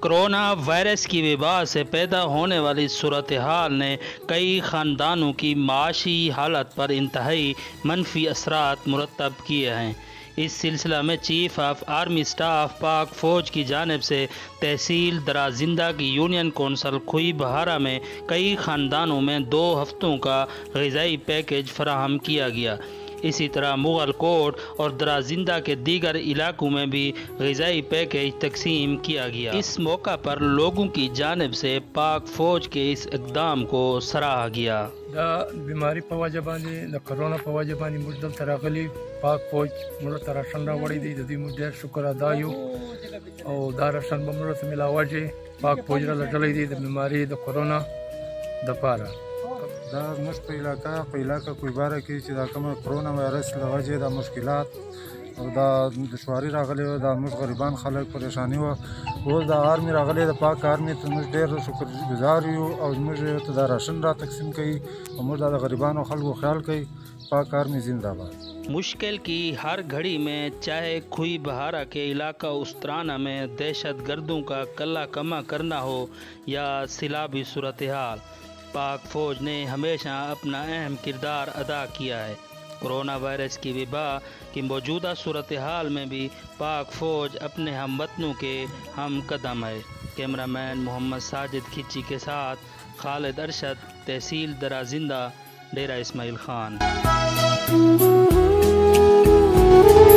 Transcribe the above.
Corona virus की वबा से पैदा होने वाली सूरत हाल ने कई ख़ानदानों की माशी हालत पर इंतहाई मनफी असरात मुरतब किए हैं। इस सिलसिला में चीफ ऑफ आर्मी स्टाफ पाक फ़ौज की जानिब से तहसील दराजिंदा की यूनियन कौंसल खुई बहारा में कई ख़ानदानों में 2 हफ्तों का ग़िज़ाई पैकेज फराहम किया गया। इसी तरह मुग़ल कोट और दराजिंदा के दीगर इलाकों में भी ग़िज़ाई पैकेज तकसीम किया गया। इस मौका पर लोगों की जानिब से पाक फ़ौज के इस इक़दाम को सराहा गया। बीमारी په وجه باندې د کرونا په وجه باندې موږ دلته راغلي پاک فوج موږ ته راشن راوړی دی، د دې موږ ډېر شکر ادا یو او دا راشن به موږ ته ملاوجه پاک فوج را لټلی دی د بیماری د کرونا د پاره. دا موږ په علاقه کوی باره کې چې دا کومه کرونا وایرس له وجې د مشکلات او دا دشواري راغلی و، دا موږ غریبان خلک پریشانی و. اوس دا آرمي راغلی د پاک آرمي ته موږ ډېر شکر گزار یو او موږ ته دا راشن را تقسیم کوي او موږ د غریبانو خلکو خیال کوي. पाक आर्मी जिंदाबाद। मुश्किल की हर घड़ी में चाहे खुई बहारा के इलाका उस्तराना में दहशत गर्दों का कल्ला कमा करना हो या सिलाबी सूरत हाल, पाक फ़ौज ने हमेशा अपना अहम किरदार अदा किया है। कोरोना वायरस की वबा की मौजूदा सूरत हाल में भी पाक फ़ौज अपने हमवतनों के हम कदम है। कैमरामैन मोहम्मद साजिद खिची के साथ खालिद अरशद, तहसील दराजिंदा, डेरा इस्माइल खान।